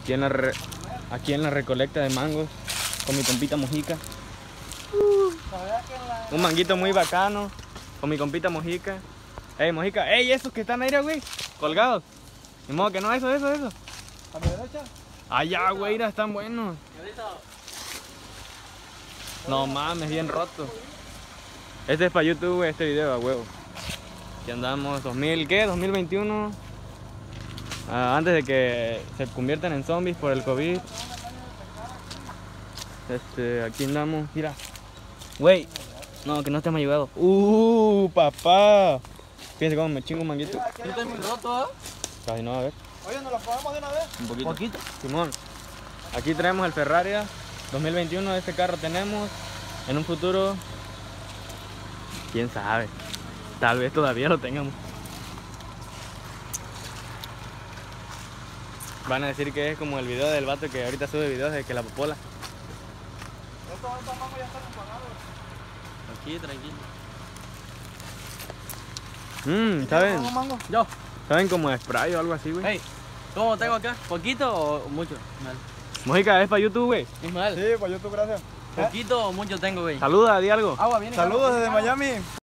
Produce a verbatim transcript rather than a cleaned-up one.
Aquí en la, re, aquí en la recolecta de mangos con mi compita Mojica. Uh, un manguito muy bacano con mi compita Mojica. Ey, Mojica, ey, esos que están ahí, güey, colgados. Ni modo que no, eso, eso, eso. ¿A mi derecha? Allá, güey, están buenos. No mames, bien roto. Este es para YouTube, güey, este video, a huevo. Aquí andamos, dos mil, ¿qué? dos mil veintiuno. Ah, antes de que se conviertan en zombies por el COVID. Este, aquí andamos, mira. Güey, no, que no te me ha ayudado. Uh, papá. Fíjense cómo me chingo un manguito. Yo estoy muy roto, ¿eh? Casi no, a ver. Oye, ¿nos lo ponemos de una vez? Un poquito. ¿Poquito? Simón. Aquí traemos el Ferrari dos mil veintiuno, este carro tenemos. En un futuro, quién sabe. Tal vez todavía lo tengamos. Van a decir que es como el video del vato que ahorita sube videos de que la popola. Estos mangos ya están empanados. Aquí, tranquilo. Mmm, ¿saben? ¿Cómo mango? Yo. ¿Saben como spray o algo así, güey? Hey, ¿cómo tengo acá? ¿Poquito o mucho? Mal. Mojica, es para YouTube, güey. Ismael, Sí, pues YouTube, gracias. ¿poquito o mucho tengo, güey? Saluda, di algo. Agua, viene. Saludos desde Miami.